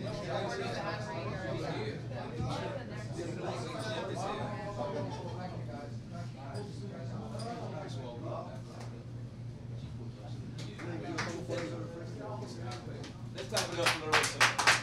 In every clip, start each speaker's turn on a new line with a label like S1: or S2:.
S1: Let's clap it up for Larissa.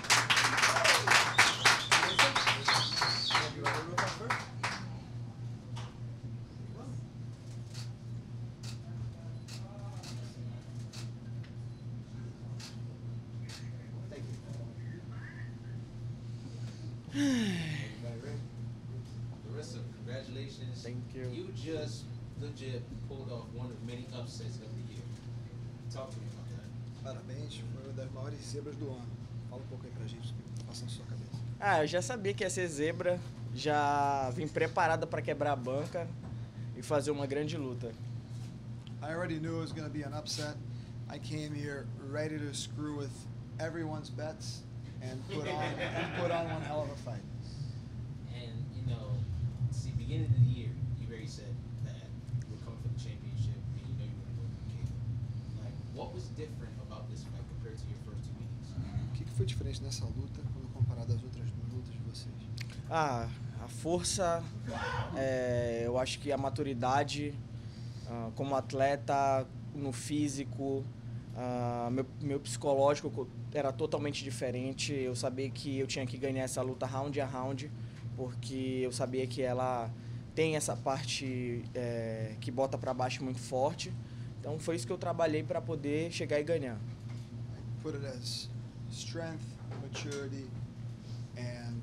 S1: Larissa, congratulations.
S2: Thank you.
S1: You just legit pulled off one of many upsets of the year. Talk to me about that.
S3: Parabéns, foi uma das maiores zebras do ano. Fala um pouco aí pra gente o que passa na sua cabeça.
S2: Ah, eu já sabia que ia ser zebra, já vim preparada para quebrar a banca e fazer uma grande luta.
S3: I already knew it was going to be an upset. I came here ready to screw with everyone's bets and put on one hell of a fight.
S1: And, you know, see, beginning of the year, you already said that you were coming for the championship and you know you were going to go with Kayla. Like, what was different about this fight compared to your first two meetings?
S3: O que foi diferente nessa luta quando comparado às outras duas lutas de vocês?
S2: Ah, a força, eu acho que a maturidade como atleta, no físico, meu psicológico era totalmente diferente. Eu sabia que eu tinha que ganhar essa luta round a round, porque eu sabia que ela tem essa parte que bota para baixo muito forte. Então foi isso que eu trabalhei para poder chegar e ganhar.
S3: Put it as strength, maturity, and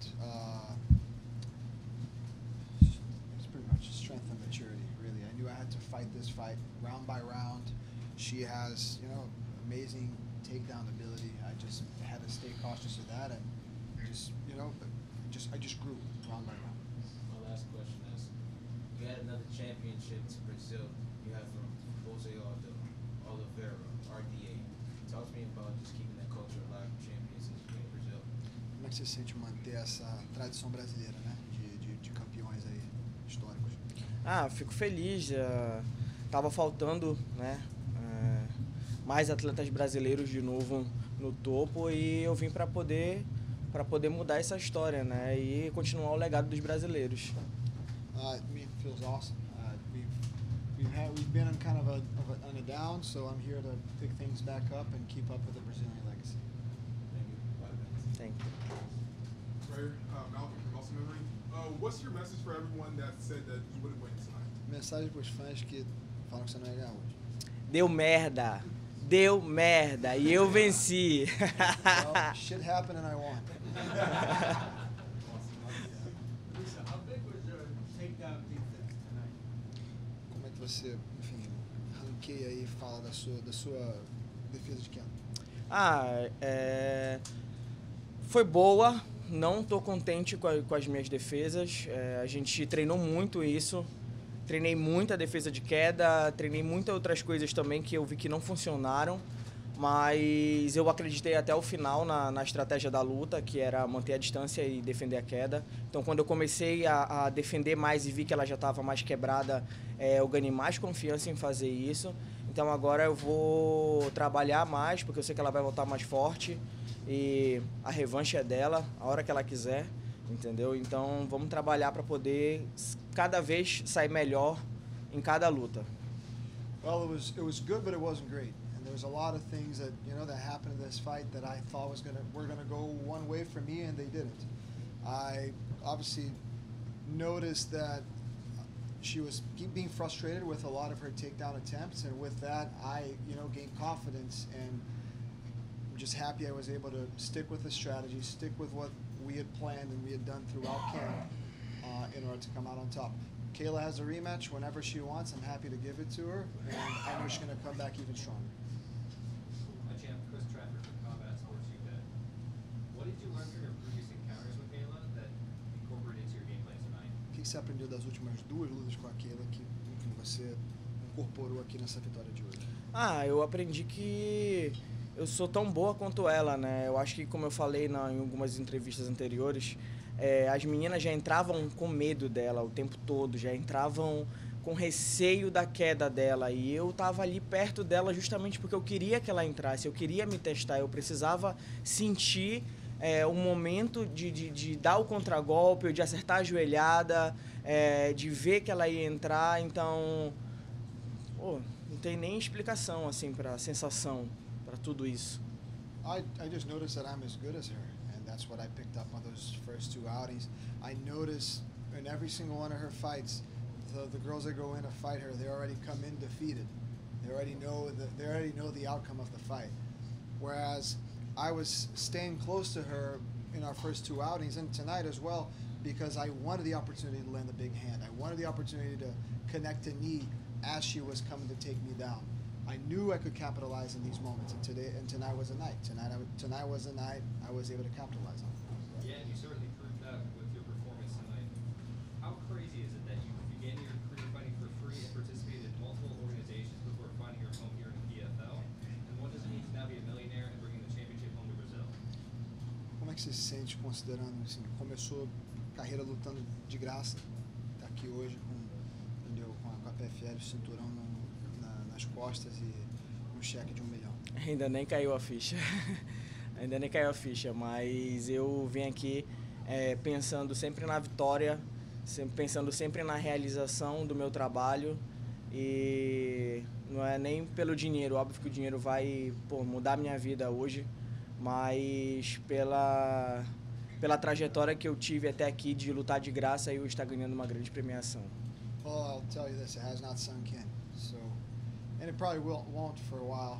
S3: it's pretty much strength and maturity, really. I knew I had to fight this fight round by round. She has, amazing takedown ability. I just had to stay cautious of that and I just grew round by round.
S1: My last question is, you had another championship to Brazil. You have from Jose Aldo, Oliveira, RDA. Talk to me about just keeping that culture alive from champions in Brazil.
S3: Como é que você sente manter essa tradição brasileira, né? De campeões aí históricos?
S2: Ah, fico feliz. Tava faltando, né? Mais atletas brasileiros de novo no topo e eu vim para poder mudar essa história, né? E continuar o legado dos brasileiros.
S3: I mean, it feels awesome. We've been on kind of on a down, so I'm here to pick things back up and keep up with the Brazilian legacy.
S2: Thank you.
S4: Right, Malcolm from Muscle Memory. What's your message for everyone that said that you wouldn't win tonight?
S3: Mensagem para os fãs que falam que você não ia ganhar hoje.
S2: Deu merda e eu venci.
S3: Well, shit happened and I won.
S5: Lisa, how big was your takedown defense tonight?
S3: Como é que você, enfim, ranqueia aí e fala da sua defesa de queda?
S2: Foi boa, não estou contente com as minhas defesas. A gente treinou muito isso, treinei muita defesa de queda, treinei muitas outras coisas também que eu vi que não funcionaram, mas eu acreditei até o final na estratégia da luta, que era manter a distância e defender a queda. Então, quando eu comecei a defender mais e vi que ela já estava mais quebrada, eu ganhei mais confiança em fazer isso. Então, agora eu vou trabalhar mais, porque eu sei que ela vai voltar mais forte e a revanche é dela, a hora que ela quiser, entendeu? Então, vamos trabalhar para poder cada vez sair melhor em cada luta.
S3: Well, it was good, but it wasn't great. And there was a lot of things that that happened in this fight that I thought were gonna go one way for me, and they didn't. I obviously noticed that she was being frustrated with a lot of her takedown attempts, and with that, I gained confidence, and I'm just happy I was able to stick with the strategy, stick with what we had planned and we had done throughout camp in order to come out on top. Kayla has a rematch whenever she wants. I'm happy to give it to her, and I know she's going to come back even stronger.
S6: Champ, Chris Trafford from Combat Sports UK. What did you learn from your previous encounters with Kayla that incorporated into your game plan tonight?
S3: O que você aprendeu das últimas duas lutas com a Kayla que, enfim, você incorporou aqui nessa vitória de hoje?
S2: Eu aprendi que eu sou tão boa quanto ela, né? Eu acho que, como eu falei em algumas entrevistas anteriores, as meninas já entravam com medo dela o tempo todo, já entravam com receio da queda dela, e eu estava ali perto dela justamente porque eu queria que ela entrasse, eu queria me testar, eu precisava sentir o momento de dar o contragolpe, de acertar a joelhada, de ver que ela ia entrar. Então, não tem nem explicação assim para a sensação, para tudo isso.
S3: I just noticed that I'm as good as her, and that's what I picked up on those first 2 outings. I noticed in every single one of her fights, the girls that go in to fight her, they already come in defeated. They already know the outcome of the fight. Whereas I was staying close to her in our first 2 outings and tonight as well, because I wanted the opportunity to land a big hand. I wanted the opportunity to connect a knee as she was coming to take me down. I knew I could capitalize in these moments, and tonight was a night. Tonight was a night I was able to capitalize on.
S6: Yeah, and you certainly proved that with your performance tonight. How crazy is it that you began your career fighting for free and participated in multiple organizations before finding your home here in the PFL? And what does it mean to now be a millionaire and bringing the championship home to Brazil?
S3: Como é que você se sente considerando assim, começou carreira lutando de graça, tá aqui hoje entendeu, com a PFL, o cinturão nas costas e um cheque de $1 milhão?
S2: Ainda nem caiu a ficha. Ainda nem caiu a ficha, mas eu vim aqui pensando sempre na vitória, pensando sempre na realização do meu trabalho, e não é nem pelo dinheiro. Óbvio que o dinheiro vai mudar a minha vida hoje, mas pela trajetória que eu tive até aqui de lutar de graça e eu estar ganhando uma grande premiação.
S3: Well, I'll tell you this, it has not sunk in, so, and it probably won't for a while.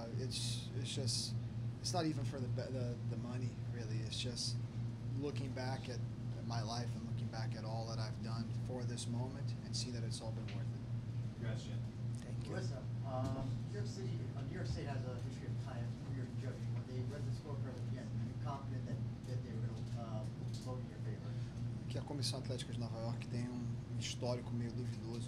S3: It's not even for the money, really. It's just looking back at my life and looking back at all that I've done for this moment and see that it's all been worth it.
S6: Congrats, Jim.
S2: Thank you.
S7: Listen, New York State has a history of kind of weird judging. When they read the scorecard at the end, were you confident that they were going to vote in your favor?
S3: Que a Comissão Atlética de Nova York tem um histórico meio duvidoso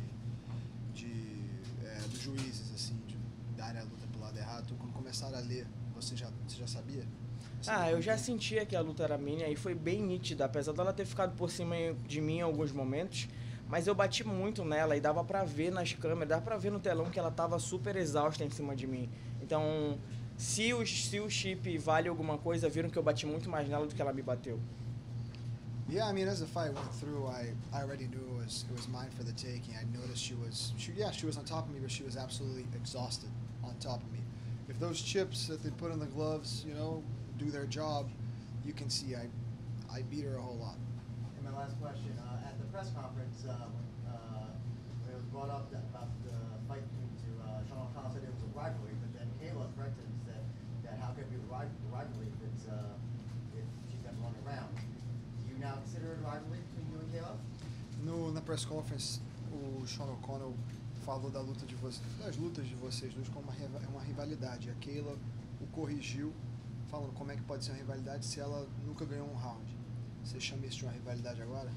S3: dos juízes, assim, de darem a luta pelo lado errado. Então, quando começaram a ler, você já sabia?
S2: Eu já sentia que a luta era minha e foi bem nítida, apesar dela ter ficado por cima de mim em alguns momentos, mas eu bati muito nela e dava pra ver nas câmeras, dava pra ver no telão que ela tava super exausta em cima de mim. Então, se o chip vale alguma coisa, viram que eu bati muito mais nela do que ela me bateu.
S3: Yeah, I mean, as the fight went through, I already knew it was mine for the taking. I noticed she was on top of me, but she was absolutely exhausted on top of me. If those chips that they put in the gloves, do their job, you can see I beat her a whole lot.
S7: And my last question, at the press conference, when it was brought up about the fight between Sean O'Connell said it was a rivalry, but then Kayla corrected and said that how could it be a rivalry if she's been running around? Do you now consider it a rivalry between you and Kayla?
S3: Na press conference, o Sean O'Connell falou das lutas de vocês dois como uma rivalidade. A Kayla o corrigiu, falando como é que pode ser uma rivalidade se ela nunca ganhou um round. Você chama isso de uma rivalidade agora?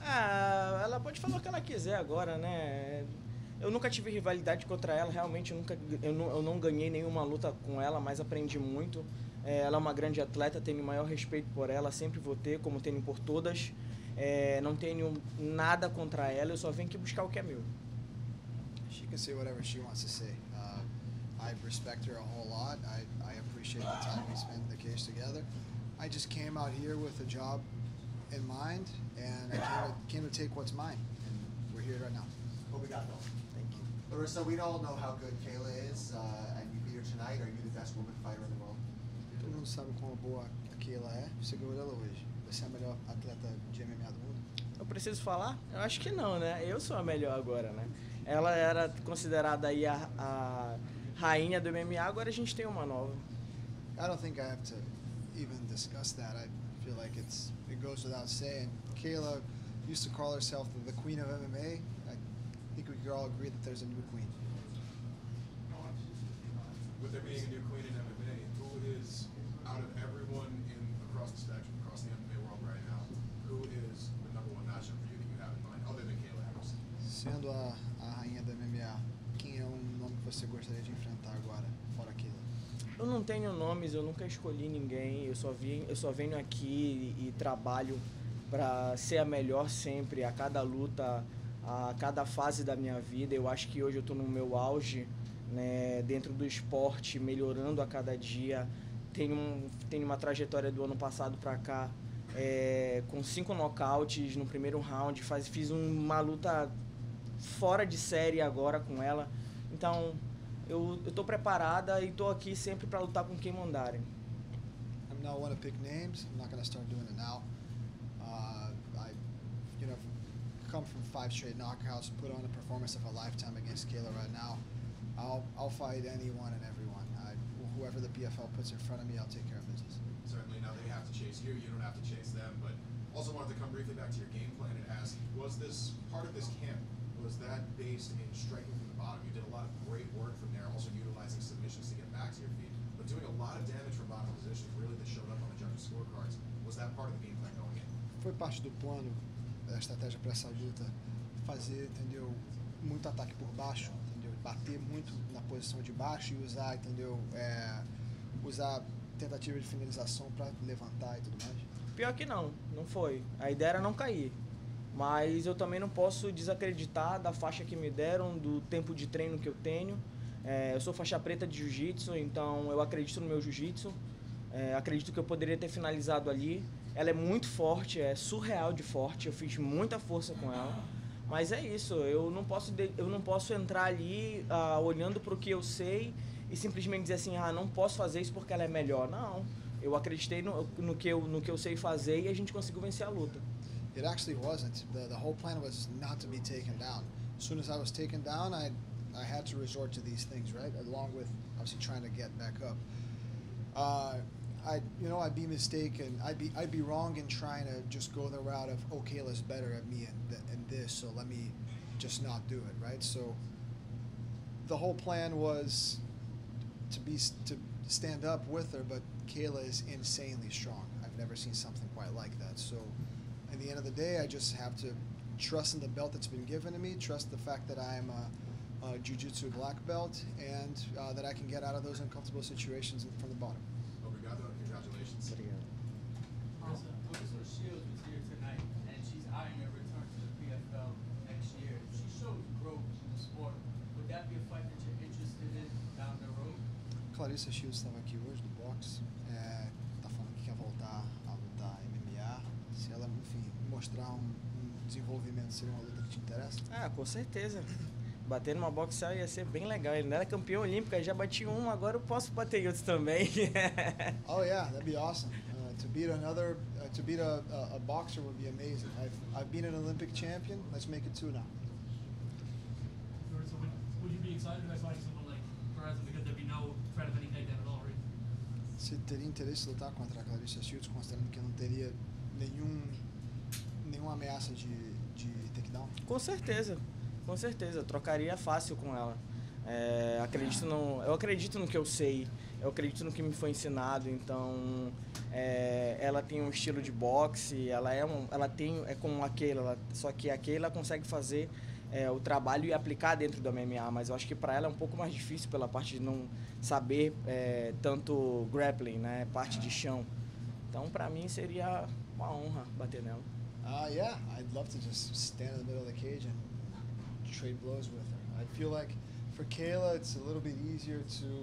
S2: Ela pode falar o que ela quiser agora, né? Eu nunca tive rivalidade contra ela, realmente eu não ganhei nenhuma luta com ela, mas aprendi muito. Ela é uma grande atleta, tenho o maior respeito por ela, sempre vou ter, como tenho por todas. Não tenho nada contra ela, eu só venho aqui buscar o que é meu.
S3: She can say whatever she wants to say. I respect her a whole lot. I appreciate the time we spent in the cage together. I just came out here with a job in mind, and I came to take what's mine, and we're here right now.
S7: Obrigado.
S3: Thank you.
S8: Larissa, we all know how good Kayla is, and you beat her tonight. Are you the best woman fighter in the world?
S3: Todo mundo sabe quão boa a Kayla é. Você ganhou dela hoje. Você é a melhor atleta de MMA do mundo?
S2: Eu preciso falar? Eu acho que não, né? Eu sou a melhor agora, né? Ela era considerada aí a rainha do MMA, agora a gente tem uma nova.
S3: I don't think I have to even discuss that. I feel like it goes without saying. Kayla used to call herself the queen of MMA. I think we could all agree that there's a new queen.
S4: With there being a new queen in MMA, who is, out of everyone across the spectrum, across the MMA world right now, who is the number one matchup for you that you have in mind, other than Kayla Harrison?
S3: Sendo a rainha da MMA, quem é um nome que você gostaria de enfrentar agora, fora Kayla?
S2: Eu não tenho nomes, eu nunca escolhi ninguém, eu só venho aqui e trabalho para ser a melhor sempre, a cada luta, a cada fase da minha vida. Eu acho que hoje eu estou no meu auge, né, dentro do esporte, melhorando a cada dia, tenho uma trajetória do ano passado para cá com 5 nocautes no primeiro round. Fiz uma luta fora de série agora com ela. Então, eu tô preparada e tô aqui sempre para lutar com quem mandarem.
S3: I'm not one to pick names. I'm not going to start doing it now. Come from 5 straight knockouts, put on a performance of a lifetime against Kayla right now. I'll fight anyone and everyone. Whoever the PFL puts in front of me, I'll take care of business.
S4: Certainly, now they have to chase you don't have to chase them, but also wanted to come briefly back to your game plan and ask, was this part of this camp, was that based in striking from the bottom? You did a lot of great work from there, also utilizing submissions to get back to your feet, but doing a lot of damage from bottom positions really that showed up on the judges' scorecards. Was that part of the game plan going in?
S3: Foi parte do plano, da estratégia para essa luta, fazer, entendeu, muito ataque por baixo, entendeu, bater muito na posição de baixo e usar, entendeu, usar tentativa de finalização para levantar e tudo mais.
S2: Pior que não foi. A ideia era não cair. Mas eu também não posso desacreditar da faixa que me deram, do tempo de treino que eu tenho. Eu sou faixa preta de jiu-jitsu, então eu acredito no meu jiu-jitsu. Acredito que eu poderia ter finalizado ali. Ela é muito forte, é surreal de forte, eu fiz muita força com ela. Mas é isso, eu não posso entrar ali olhando para o que eu sei e simplesmente dizer assim, não posso fazer isso porque ela é melhor. Não, eu acreditei no que eu sei fazer e a gente conseguiu vencer a luta.
S3: It actually wasn't. The whole plan was not to be taken down. As soon as I was taken down, I had to resort to these things, right? Along with obviously trying to get back up. I'd be mistaken. I'd be wrong in trying to just go the route of, oh, Kayla's better at me in this, so let me just not do it, right? So the whole plan was to stand up with her, but Kayla is insanely strong. I've never seen something quite like that. So at the end of the day, I just have to trust in the belt that's been given to me, trust the fact that I'm a jiu-jitsu black belt, and that I can get out of those uncomfortable situations from the bottom.
S4: Obrigado, congratulations.
S5: Claressa Shields was here tonight, and she's eyeing a return to the PFL next year. She shows growth in the sport. Would that be a fight that you're interested in down the road?
S3: Claressa Shields estava aqui hoje do boxe, tá falando que quer voltar a lutar MMA. Se ela, enfim, mostrar um desenvolvimento, seria uma luta que te interessa?
S2: Com certeza. Bater numa boxeada ia ser bem legal. Ele não era campeão olímpico, já bati um, agora eu posso bater em outros também.
S3: Oh yeah, that'd be awesome. To beat a boxer would be amazing. I've been an Olympic champion. Let's make it 2 now.
S9: So would you be excited about fighting someone like Claressa, because there'd be no threat of any takedown at all, right?
S3: Você teria interesse em lutar contra a Claressa Shields, considerando que não teria nenhuma ameaça de takedown?
S2: Com certeza, trocaria fácil com ela. Eu acredito no que eu sei, eu acredito no que me foi ensinado, então ela tem um estilo de boxe, ela tem como a Kayla, só que a Kayla consegue fazer o trabalho e aplicar dentro do MMA, mas eu acho que para ela é um pouco mais difícil pela parte de não saber tanto grappling, né, parte de chão. Então para mim seria uma honra bater nela.
S3: Yeah, I'd love to just stand in the middle of the cage and trade blows with her. I feel like for Kayla, it was a little bit easier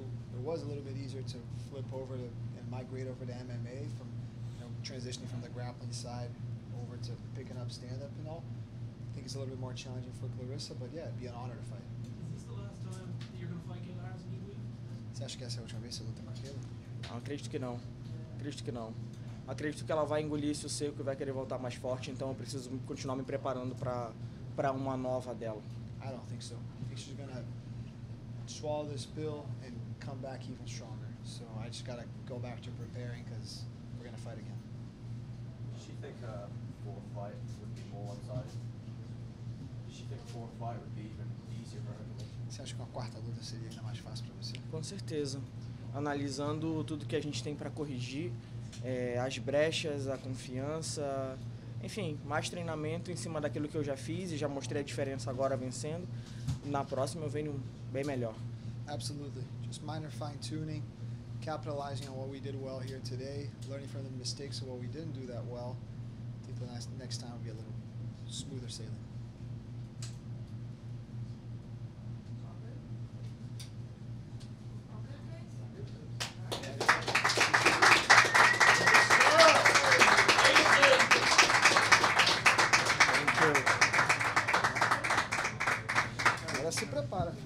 S3: to flip over and migrate over to MMA from transitioning from the grappling side over to picking up stand-up and all. I think it's a little bit more challenging for Claressa, but yeah, it'd be an honor to fight.
S9: Is this the last time that you're going to fight Kayla Harrison, do you believe?
S3: Você acha que essa é a última vez que você luta com a Kayla?
S2: Não, acredito que não. Acredito que ela vai engolir isso seco e vai querer voltar mais forte, então eu preciso continuar me preparando para uma nova dela.
S3: I don't think so. I think she's gonna swallow this pill and come back even stronger. So I just gotta go back to preparing because we're gonna fight again.
S10: Does she think fourth fight would be more one-sided? Does she think fourth fight would be even easier for her to win?
S3: Você acha que uma quarta luta seria ainda mais fácil para você?
S2: Com certeza. Analisando tudo que a gente tem para corrigir, as brechas, a confiança, enfim, mais treinamento em cima daquilo que eu já fiz e já mostrei a diferença agora vencendo. Na próxima eu venho bem melhor.
S3: Absolutely. Just minor fine-tuning, capitalizing on what we did well here today, learning from the mistakes of what we didn't do that well. I think the next time will be a little smoother sailing.
S11: Okay.
S3: Agora se prepara.